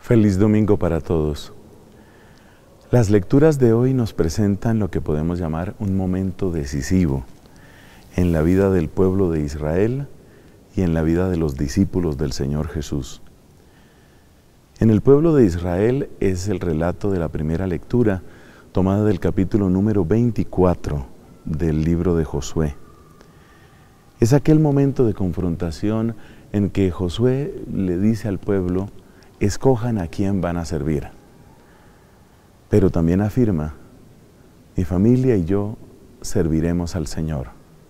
Feliz domingo para todos. Las lecturas de hoy nos presentan lo que podemos llamar un momento decisivo en la vida del pueblo de Israel y en la vida de los discípulos del Señor Jesús. En el pueblo de Israel es el relato de la primera lectura tomada del capítulo número 24 del libro de Josué. Es aquel momento de confrontación en que Josué le dice al pueblo: escojan a quién van a servir. Pero también afirma: mi familia y yo serviremos al Señor.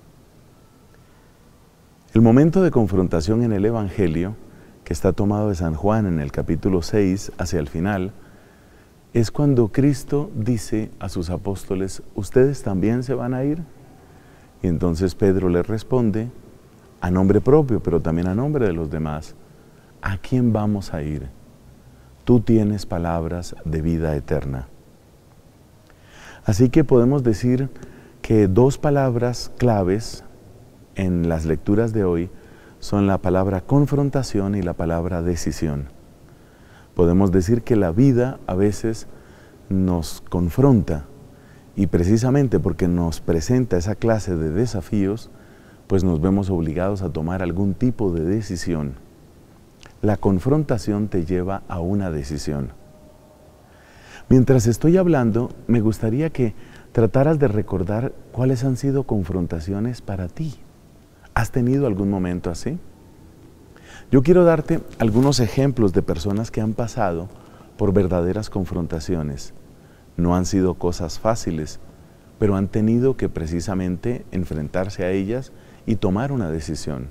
El momento de confrontación en el Evangelio, que está tomado de San Juan en el capítulo 6 hacia el final, es cuando Cristo dice a sus apóstoles: ¿ustedes también se van a ir? Y entonces Pedro le responde, a nombre propio, pero también a nombre de los demás: ¿a quién vamos a ir? Tú tienes palabras de vida eterna. Así que podemos decir que dos palabras claves en las lecturas de hoy son la palabra confrontación y la palabra decisión. Podemos decir que la vida a veces nos confronta, y precisamente porque nos presenta esa clase de desafíos, pues nos vemos obligados a tomar algún tipo de decisión. La confrontación te lleva a una decisión. Mientras estoy hablando, me gustaría que trataras de recordar cuáles han sido confrontaciones para ti. ¿Has tenido algún momento así? Yo quiero darte algunos ejemplos de personas que han pasado por verdaderas confrontaciones. No han sido cosas fáciles, pero han tenido que precisamente enfrentarse a ellas y tomar una decisión.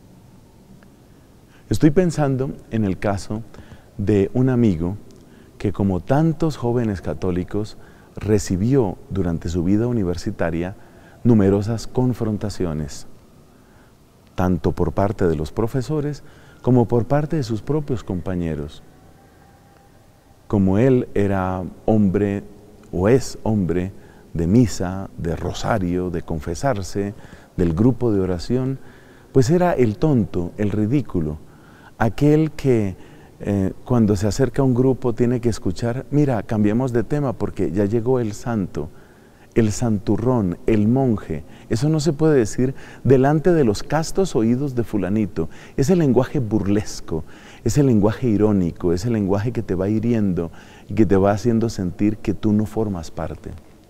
Estoy pensando en el caso de un amigo que, como tantos jóvenes católicos, recibió durante su vida universitaria numerosas confrontaciones, tanto por parte de los profesores como por parte de sus propios compañeros. Como él era hombre o es hombre de misa, de rosario, de confesarse, del grupo de oración, pues era el tonto, el ridículo, aquel que cuando se acerca a un grupo tiene que escuchar: mira, cambiemos de tema porque ya llegó el santo, el santurrón, el monje. Eso no se puede decir delante de los castos oídos de fulanito. Es el lenguaje burlesco, es el lenguaje irónico, es el lenguaje que te va hiriendo y que te va haciendo sentir que tú no formas parte.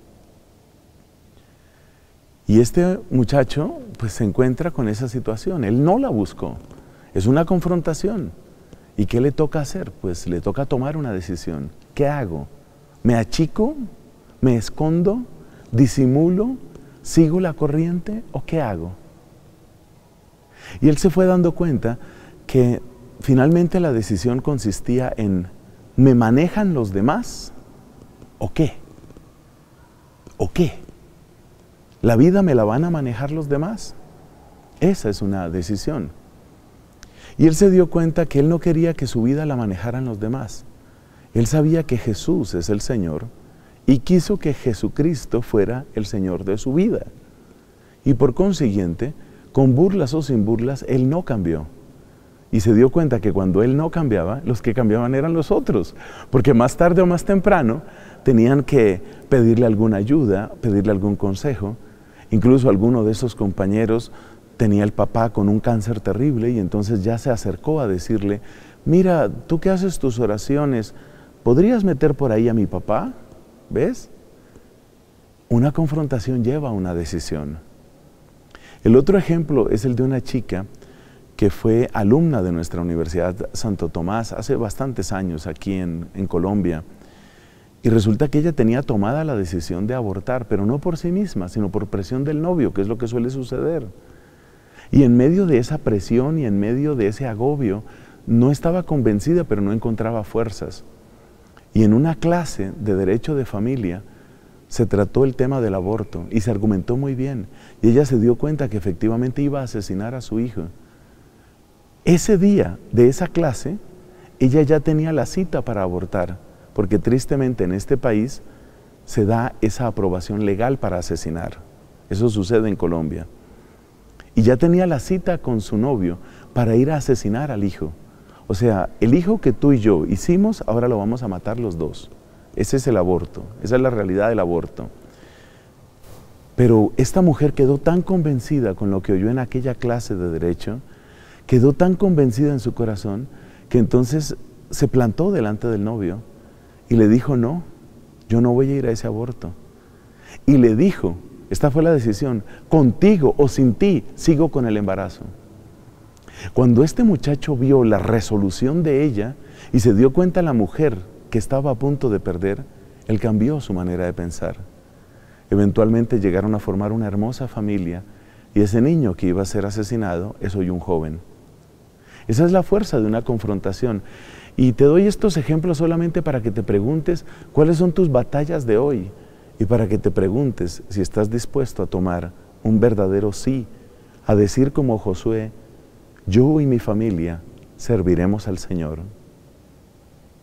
Y este muchacho pues se encuentra con esa situación. Él no la buscó, es una confrontación. ¿Y qué le toca hacer? Pues le toca tomar una decisión. ¿Qué hago? ¿Me achico? ¿Me escondo? ¿Disimulo? ¿Sigo la corriente? ¿O qué hago? Y él se fue dando cuenta que finalmente la decisión consistía en: ¿me manejan los demás? ¿O qué? ¿O qué? ¿La vida me la van a manejar los demás? Esa es una decisión. Y él se dio cuenta que él no quería que su vida la manejaran los demás. Él sabía que Jesús es el Señor y quiso que Jesucristo fuera el Señor de su vida. Y por consiguiente, con burlas o sin burlas, él no cambió. Y se dio cuenta que cuando él no cambiaba, los que cambiaban eran los otros. Porque más tarde o más temprano tenían que pedirle alguna ayuda, pedirle algún consejo. Incluso alguno de esos compañeros tenía el papá con un cáncer terrible y entonces ya se acercó a decirle: mira, tú que haces tus oraciones, ¿podrías meter por ahí a mi papá? ¿Ves? Una confrontación lleva a una decisión. El otro ejemplo es el de una chica que fue alumna de nuestra Universidad Santo Tomás hace bastantes años aquí en Colombia. Y resulta que ella tenía tomada la decisión de abortar, pero no por sí misma, sino por presión del novio, que es lo que suele suceder. Y en medio de esa presión y en medio de ese agobio, no estaba convencida, pero no encontraba fuerzas. Y en una clase de Derecho de Familia se trató el tema del aborto y se argumentó muy bien. Y ella se dio cuenta que efectivamente iba a asesinar a su hijo. Ese día de esa clase, ella ya tenía la cita para abortar, porque tristemente en este país se da esa aprobación legal para asesinar. Eso sucede en Colombia. Y ya tenía la cita con su novio para ir a asesinar al hijo. O sea, el hijo que tú y yo hicimos, ahora lo vamos a matar los dos. Ese es el aborto, esa es la realidad del aborto. Pero esta mujer quedó tan convencida con lo que oyó en aquella clase de derecho, quedó tan convencida en su corazón, que entonces se plantó delante del novio y le dijo, no, yo no voy a ir a ese aborto. Y le dijo, esta fue la decisión, contigo o sin ti, sigo con el embarazo. Cuando este muchacho vio la resolución de ella y se dio cuenta la mujer que estaba a punto de perder, él cambió su manera de pensar. Eventualmente llegaron a formar una hermosa familia y ese niño que iba a ser asesinado es hoy un joven. Esa es la fuerza de una confrontación. Y te doy estos ejemplos solamente para que te preguntes cuáles son tus batallas de hoy y para que te preguntes si estás dispuesto a tomar un verdadero sí, a decir como Josué, yo y mi familia serviremos al Señor.